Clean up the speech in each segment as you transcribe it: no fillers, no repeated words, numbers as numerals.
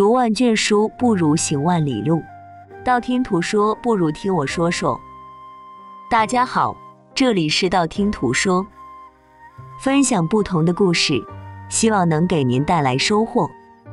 读万卷书不如行万里路，道听途说不如听我说说。大家好，这里是道听途说，分享不同的故事，希望能给您带来收获。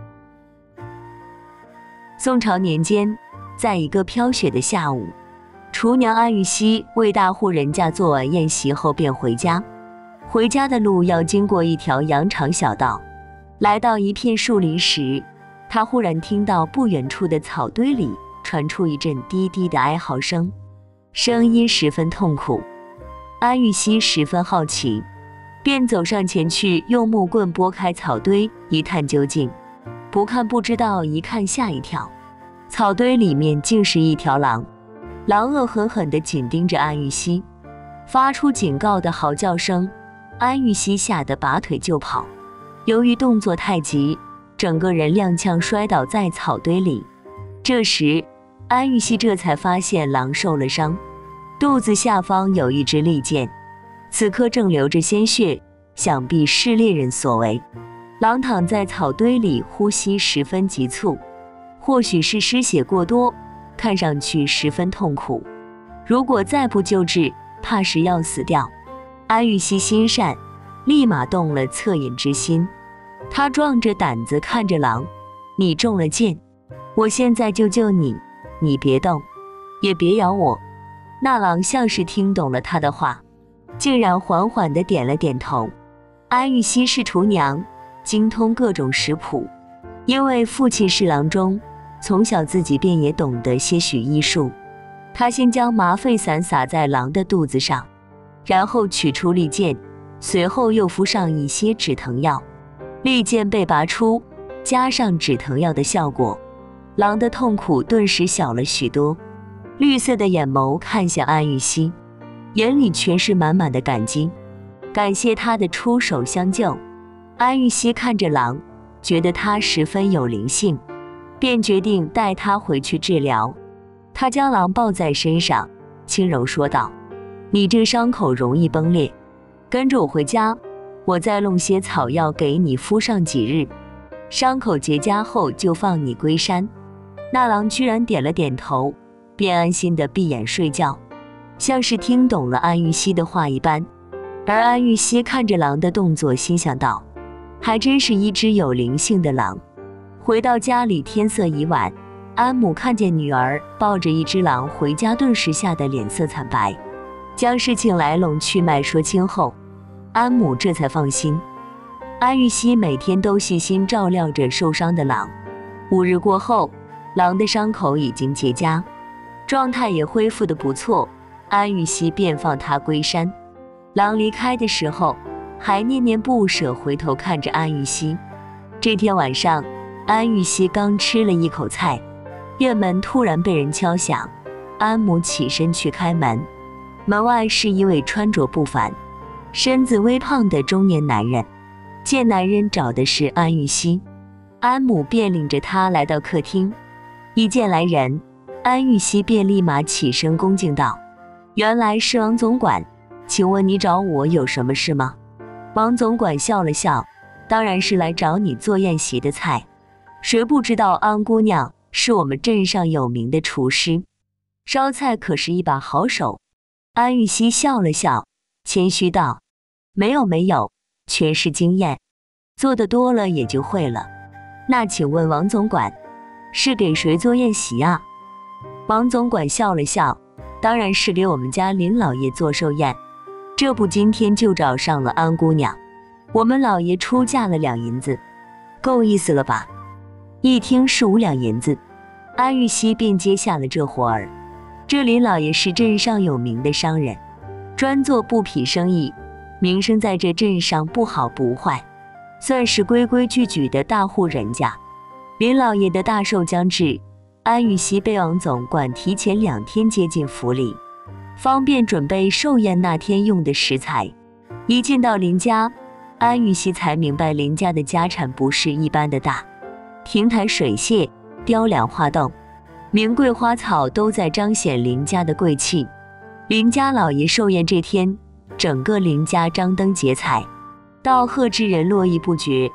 宋朝年间，在一个飘雪的下午，厨娘安玉溪为大户人家做完宴席后便回家。回家的路要经过一条羊肠小道，来到一片树林时，他忽然听到不远处的草堆里传出一阵低低的哀嚎声，声音十分痛苦。安玉溪十分好奇，便走上前去，用木棍拨开草堆，一探究竟。不看不知道，一看吓一跳，草堆里面竟是一条狼。狼恶狠狠地紧盯着安玉溪，发出警告的嚎叫声。安玉溪吓得拔腿就跑，由于动作太急，整个人踉跄摔倒在草堆里。这时安玉溪这才发现狼受了伤，肚子下方有一支利箭，此刻正流着鲜血，想必是猎人所为。狼躺在草堆里，呼吸十分急促，或许是失血过多，看上去十分痛苦，如果再不救治，怕是要死掉。安玉溪心善，立马动了恻隐之心，他壮着胆子看着狼，你中了箭，我现在就救你，你别动，也别咬我。那狼像是听懂了他的话，竟然缓缓地点了点头。安玉溪是厨娘，精通各种食谱，因为父亲是郎中，从小自己便也懂得些许医术。他先将麻沸散撒在狼的肚子上，然后取出利箭，随后又敷上一些止疼药。利箭被拔出，加上止疼药的效果，狼的痛苦顿时小了许多。绿色的眼眸看向安玉溪，眼里全是满满的感激，感谢他的出手相救。安玉溪看着狼，觉得他十分有灵性，便决定带他回去治疗。他将狼抱在身上，轻柔说道，你这伤口容易崩裂，跟着我回家，我再弄些草药给你敷上几日，伤口结痂后就放你归山。那狼居然点了点头，便安心地闭眼睡觉，像是听懂了安玉溪的话一般。而安玉溪看着狼的动作，心想道，还真是一只有灵性的狼。回到家里，天色已晚，安母看见女儿抱着一只狼回家，顿时吓得脸色惨白，将事情来龙去脉说清后，安母这才放心。安玉溪每天都细心照料着受伤的狼，5日过后，狼的伤口已经结痂，状态也恢复得不错，安玉溪便放他归山。狼离开的时候还念念不舍，回头看着安玉溪。这天晚上，安玉溪刚吃了一口菜，院门突然被人敲响，安母起身去开门，门外是一位穿着不凡、身子微胖的中年男人。见男人找的是安玉溪，安母便领着他来到客厅。一见来人，安玉溪便立马起身恭敬道，原来是王总管，请问你找我有什么事吗？王总管笑了笑，当然是来找你做宴席的菜，谁不知道安姑娘是我们镇上有名的厨师，烧菜可是一把好手。安玉溪笑了笑，谦虚道，没有，全是经验，做得多了也就会了。那请问王总管是给谁做宴席啊？王总管笑了笑，当然是给我们家林老爷做寿宴，这不今天就找上了安姑娘，我们老爷出价了2银子，够意思了吧？一听是5两银子，安玉溪便接下了这活儿。这林老爷是镇上有名的商人，专做布匹生意，名声在这镇上不好不坏，算是规规矩矩的大户人家。林老爷的大寿将至，安玉溪被王总管提前2天接进府里，方便准备寿宴那天用的食材。一进到林家，安玉溪才明白林家的家产不是一般的大，亭台水榭、雕梁画栋、名贵花草都在彰显林家的贵气。林家老爷寿宴这天，整个林家张灯结彩，道贺之人络绎不绝。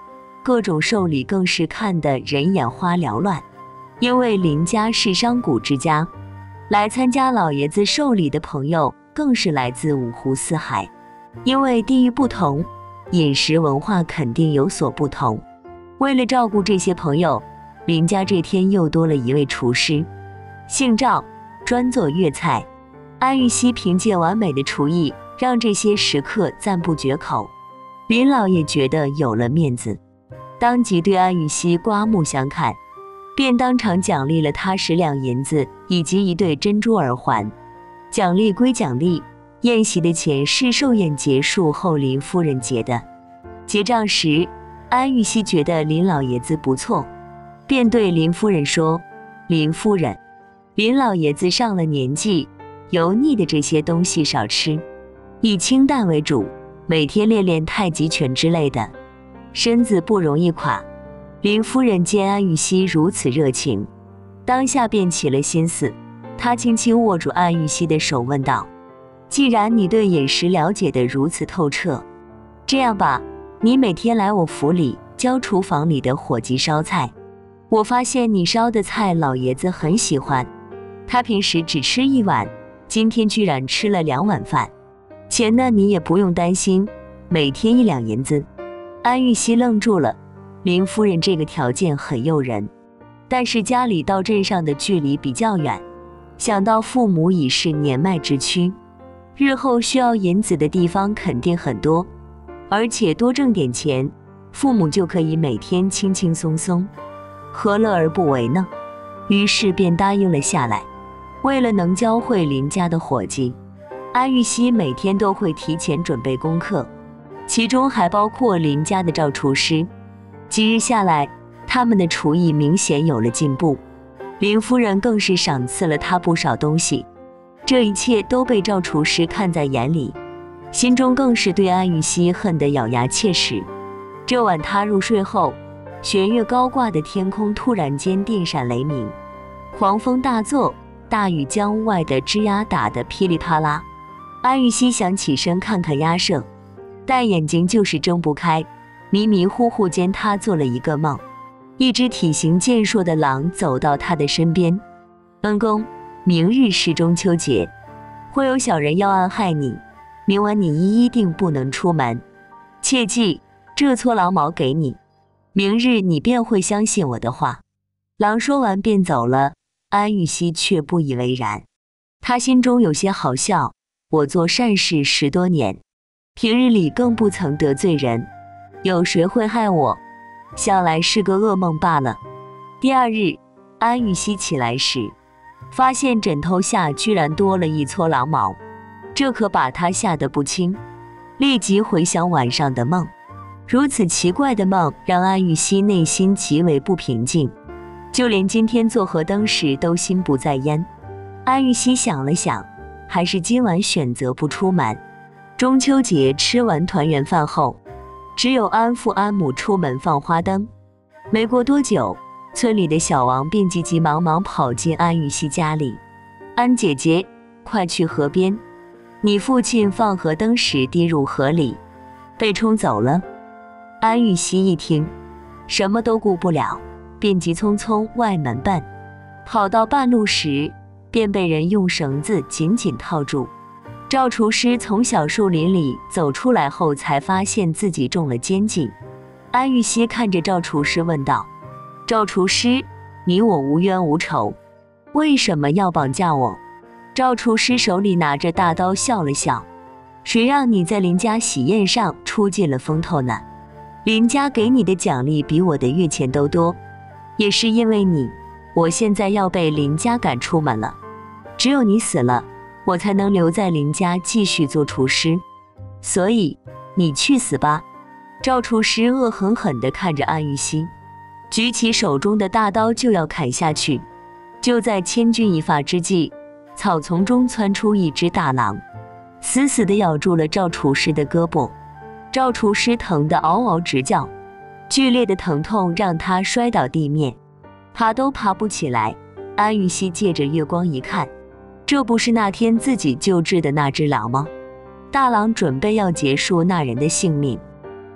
各种寿礼更是看得人眼花缭乱。因为林家是商贾之家，来参加老爷子寿礼的朋友更是来自五湖四海。因为地域不同，饮食文化肯定有所不同。为了照顾这些朋友，林家这天又多了一位厨师，姓赵，专做粤菜。安玉溪凭借完美的厨艺，让这些食客赞不绝口。林老爷觉得有了面子，当即对安玉溪刮目相看，便当场奖励了他10两银子以及一对珍珠耳环。奖励归奖励，宴席的钱是寿宴结束后林夫人结的。结账时，安玉溪觉得林老爷子不错，便对林夫人说：“林夫人，林老爷子上了年纪，油腻的这些东西少吃，以清淡为主，每天练练太极拳之类的，身子不容易垮。”林夫人见安玉溪如此热情，当下便起了心思。她轻轻握住安玉溪的手问道：“既然你对饮食了解得如此透彻，这样吧，你每天来我府里教厨房里的伙计烧菜。我发现你烧的菜老爷子很喜欢，他平时只吃1碗，今天居然吃了2碗饭。钱呢，你也不用担心，每天1两银子。”安玉溪愣住了，林夫人这个条件很诱人，但是家里到镇上的距离比较远，想到父母已是年迈之躯，日后需要银子的地方肯定很多，而且多挣点钱，父母就可以每天轻轻松松，何乐而不为呢？于是便答应了下来。为了能教会林家的伙计，安玉溪每天都会提前准备功课，其中还包括林家的赵厨师。几日下来，他们的厨艺明显有了进步，林夫人更是赏赐了他不少东西。这一切都被赵厨师看在眼里，心中更是对安玉溪恨得咬牙切齿。这晚他入睡后，弦月高挂的天空突然间电闪雷鸣，狂风大作，大雨将屋外的枝桠打得噼里啪啦。安玉溪想起身看看鸭舍，但眼睛就是睁不开。迷迷糊糊间，他做了一个梦，一只体型健硕的狼走到他的身边：“恩公，明日是中秋节，会有小人要暗害你，明晚你一定不能出门，切记，这撮狼毛给你，明日你便会相信我的话。”狼说完便走了，安玉溪却不以为然，他心中有些好笑。我做善事10多年，平日里更不曾得罪人，有谁会害我？想来是个噩梦罢了。第二日，安玉溪起来时，发现枕头下居然多了一撮狼毛，这可把他吓得不轻。立即回想晚上的梦，如此奇怪的梦让安玉溪内心极为不平静，就连今天做河灯时都心不在焉。安玉溪想了想，还是今晚选择不出门。中秋节吃完团圆饭后，只有安父安母出门放花灯。没过多久，村里的小王便急急忙忙跑进安玉溪家里：“安姐姐，快去河边，你父亲放河灯时跌入河里，被冲走了。”安玉溪一听，什么都顾不了，便急匆匆外门奔。跑到半路时，便被人用绳子紧紧套住。赵厨师从小树林里走出来后，才发现自己中了奸计。安玉溪看着赵厨师问道：“赵厨师，你我无冤无仇，为什么要绑架我？”赵厨师手里拿着大刀笑了笑：“谁让你在林家喜宴上出尽了风头呢？林家给你的奖励比我的月钱都多，也是因为你，我现在要被林家赶出门了。只有你死了，我才能留在林家继续做厨师，所以你去死吧！”赵厨师恶狠狠地看着安玉溪，举起手中的大刀就要砍下去。就在千钧一发之际，草丛中窜出一只大狼，死死地咬住了赵厨师的胳膊。赵厨师疼得嗷嗷直叫，剧烈的疼痛让他摔倒地面，爬都爬不起来。安玉溪借着月光一看，这不是那天自己救治的那只狼吗？大狼准备要结束那人的性命。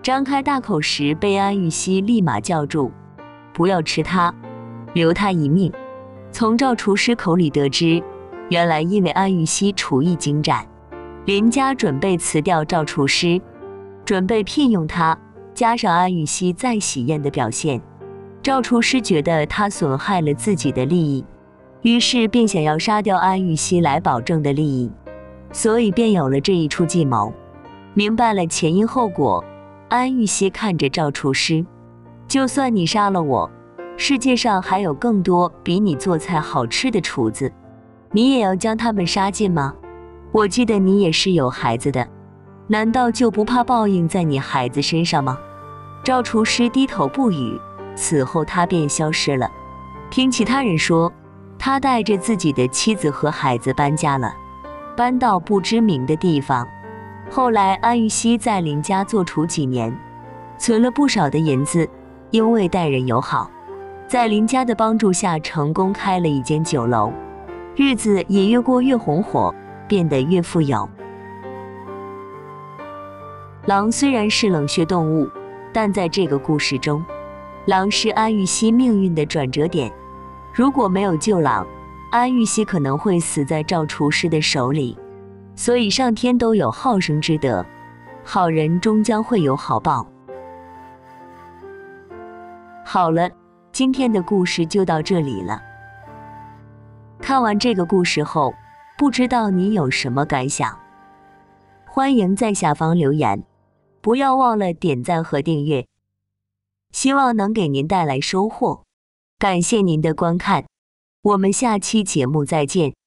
张开大口时被安玉溪立马叫住，不要吃它，留他一命。从赵厨师口里得知，原来因为安玉溪厨艺精湛，林家准备辞掉赵厨师，准备聘用他，加上安玉溪在喜宴的表现，赵厨师觉得他损害了自己的利益，于是便想要杀掉安玉溪来保证的利益，所以便有了这一出计谋。明白了前因后果，安玉溪看着赵厨师，就算你杀了我，世界上还有更多比你做菜好吃的厨子，你也要将他们杀尽吗？我记得你也是有孩子的，难道就不怕报应在你孩子身上吗？赵厨师低头不语，此后他便消失了。听其他人说，他带着自己的妻子和孩子搬家了，搬到不知名的地方。后来安玉溪在林家做厨几年，存了不少的银子，因为待人友好，在林家的帮助下成功开了一间酒楼，日子也越过越红火，变得越富有。狼虽然是冷血动物，但在这个故事中，狼是安玉溪命运的转折点。如果没有救狼，安玉溪可能会死在赵厨师的手里。所以上天都有好生之德，好人终将会有好报。好了，今天的故事就到这里了。看完这个故事后，不知道你有什么感想？欢迎在下方留言，不要忘了点赞和订阅，希望能给您带来收获。感谢您的观看，我们下期节目再见。